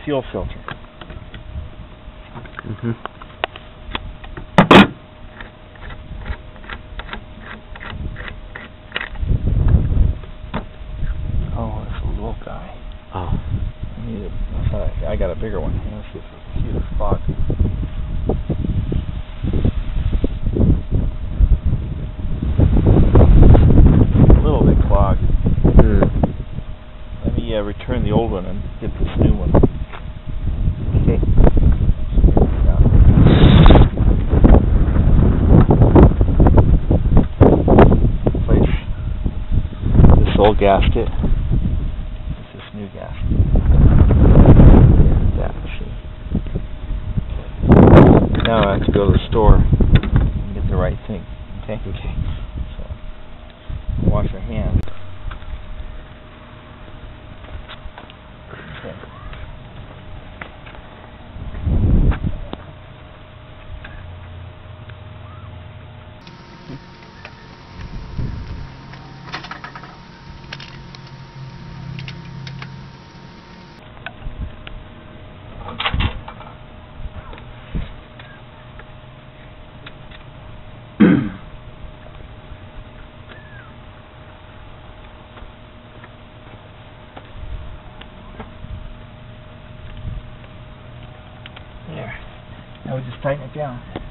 fuel filter. Oh, it's a little guy. Oh. I got a bigger one. Let's see if it's fog. A little bit clogged. Let me return the old one and get this new one. Okay. Place this old gasket. This new gasket. That machine. Now I have to go to the store and get the right thing. Okay? Okay. So, wash your hands. Okay. There. Now we just tighten it down.